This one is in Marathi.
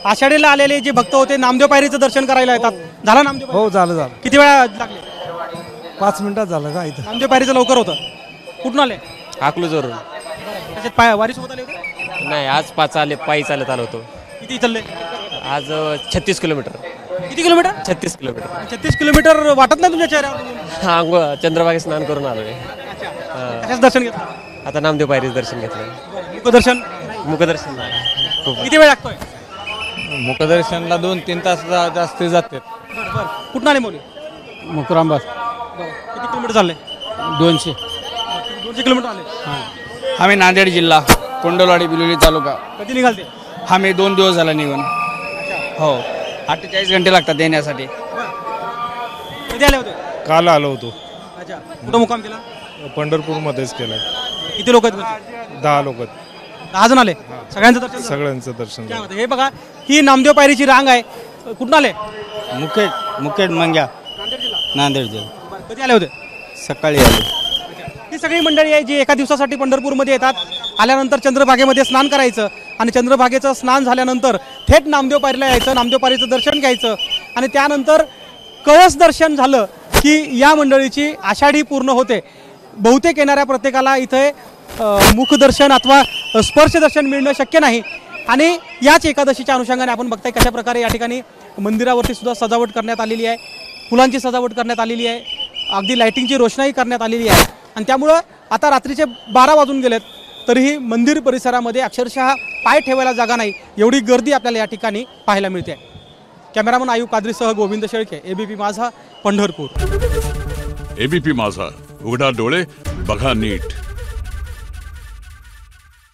आषाढीला आलेले जे भक्त होते नामदेव पायरीचं दर्शन करायला येतात झालं नामदेव हो झालं झालं किती वेळा लागले 5 मिनिटात झालं का इथं नामदेव पायरीचं लवकर होतं कुठून आले अकलूजवरून त्याच्यात पाय वारी सोबत आले होते नाही आज पायी चालत आलो होतो किती चालले आज 36 किलोमीटर किती किलोमीटर 36 किलोमीटर 36 किलोमीटर वाटत नाही तुमच्या चेहऱ्यावर हा चंद्रभागे स्नान करून आलो कशाचं दर्शन घेतलं आता नामदेव पायरीचं दर्शन घेतलं मुखदर्शन मुखदर्शन खूप किती वेळ लागतोय मुखदर्शनला 2-3 तास जास्त जाते कुठून आले मौली मुकरांबाद किती किलोमीटर चालले 200. 200 किलोमीटर आले आम्ही नांदेड जिल्हा कोंडलवाडी बिलोली तालुका कधी निघालते आम्ही 2 दिवस झाला निघून हो 48 घंटे लागतात येण्यासाठी कधी आले होते काल आलो होतो अच्छा कुठं मुक्काम केला पंढरपूरमध्येच केलंय किती लोक आहेत घरचे? 10 लोक 10 जण आले सगळ्यांचं दर्शन झालं? सगळ्यांचं दर्शन काय झालं. होतं? हे बघा ही नामदेव पायरीची रांग आहे कुठून आले मुकेट मंग्या नांदेड जिल्हा कधी आले होते सकाळी आले ही सगळी मंडळी आहे जी एका दिवसासाठी पंढरपूरमध्ये येतात आल्यानंतर चंद्रभागेमध्ये स्नान करायचं आणि चंद्रभागेचं स्नान झाल्यानंतर थेट नामदेव पायरीला यायचं नामदेव पायरीचं दर्शन घ्यायचं आणि त्यानंतर कळस दर्शन झालं की या मंडळीची आषाढी पूर्ण होते बहुतेक येणाऱ्या प्रत्येकाला इथे मुखदर्शन अथवा स्पर्शदर्शन मिळणं शक्य नाही आणि याच एकादशीच्या अनुषंगाने आपण बघताय कशा प्रकारे या ठिकाणी मंदिरावरती सुद्धा सजावट करण्यात आलेली आहे फुलांची सजावट करण्यात आलेली आहे अगदी लाईटिंगची रोषणाई करण्यात आलेली आहे आणि त्यामुळं आता रात्रीचे 12 वाजून गेलेत तरीही मंदिर परिसरामध्ये अक्षरशः पाय ठेवायला जागा नाही एवढी गर्दी आपल्याला या ठिकाणी पाहायला मिळते कॅमेरामन आयू कादरीसह गोविंद शेळके एबीपी माझा पंढरपूर एबीपी माझा उघडा डोळे बघा नीट.